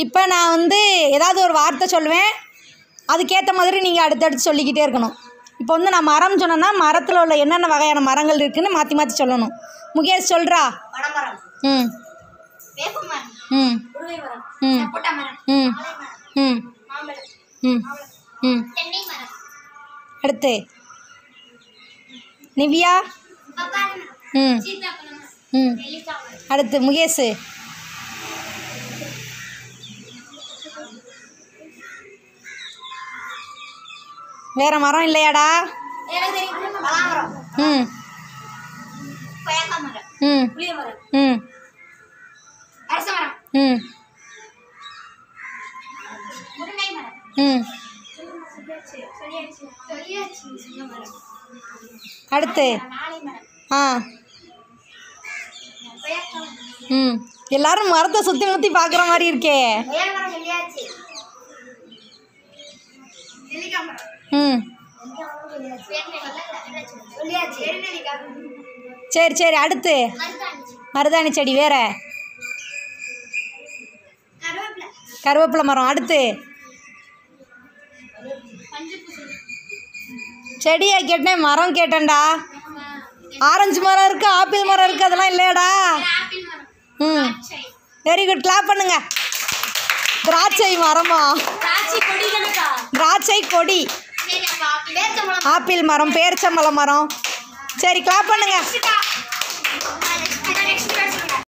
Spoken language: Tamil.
இப்போ நான் வந்து ஏதாவது ஒரு வார்த்தை சொல்லுவேன், அதுக்கேற்ற மாதிரி நீங்கள் அடுத்தடுத்து சொல்லிக்கிட்டே இருக்கணும். இப்போ வந்து நான் மரம் சொன்னேன்னா மரத்தில் உள்ள என்னென்ன வகையான மரங்கள் இருக்குதுன்னு மாற்றி மாற்றி சொல்லணும். முகேஷ் சொல்கிறா. ம் ம் ம் ம் ம் ம் ம் அடுத்து நிவ்யா. ம் ம் அடுத்து முகேஷ். வேற மரம் இல்லையாடா? ம் ம் ம் ம் ம் அடுத்து ஆ ம் எல்லாரும் மரத்தை சுற்றி முற்றி பார்க்குற மாதிரி இருக்கே. ம் சரி சரி அடுத்து மருதாணி செடி. வேற கருவேப்பிலை மரம். அடுத்து செடியை கேட்டேன், மரம் கேட்டேன்டா. ஆரஞ்சு மரம் இருக்குது, ஆப்பிள் மரம் இருக்குது, அதெல்லாம் இல்லையாடா? ம் வெரி குட், கிளாப் பண்ணுங்க. திராட்சை மரமா? திராட்சை கொடி. ஆப்பிள் மரம், பேரிச்சம்பழம் மரம். சரி கிளாப் பண்ணுங்க.